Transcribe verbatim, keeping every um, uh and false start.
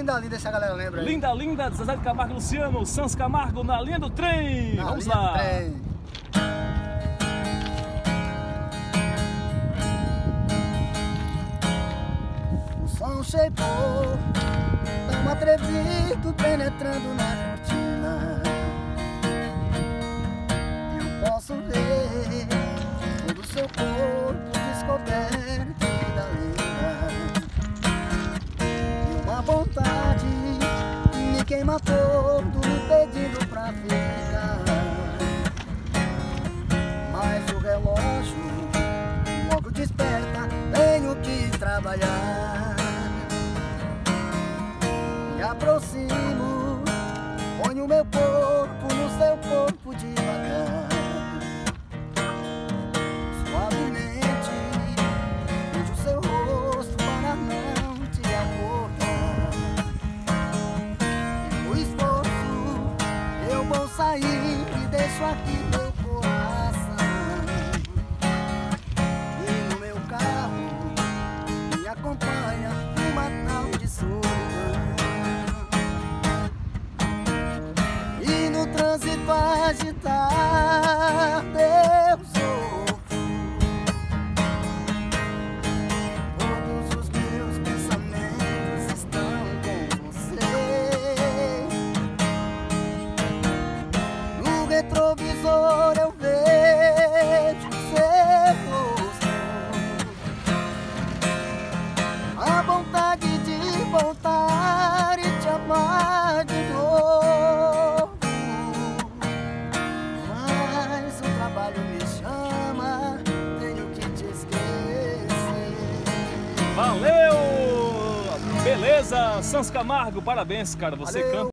Linda, linda, essa galera lembra aí. Linda, linda, Zezé de Camargo e Luciano, Sans Camargo na linha do trem. Na Vamos linha lá. do trem. O som chegou, tão atrevido, penetrando na cortina. Eu posso ver todo o seu corpo descoberto da linda. E uma vontade me queima todo, pedindo pra ficar. Mas o relógio logo desperta, tenho que trabalhar. Me aproximo, ponho meu corpo no seu corpo devagar. Suavemente vejo seu rosto para não te acordar. E no esforço eu vou sair e deixo aqui meu coração. E no meu carro me acompanha uma tal de solidão. E no trânsito agitado eu sofro. Todos os meus pensamentos estão com você. No retrovisor eu vejo seu rosto. A vontade de voltar e te amar de novo. Mas o trabalho me chama, tenho que te esquecer. Valeu! Beleza, Sans Camargo, parabéns, cara. Você Valeu. canta.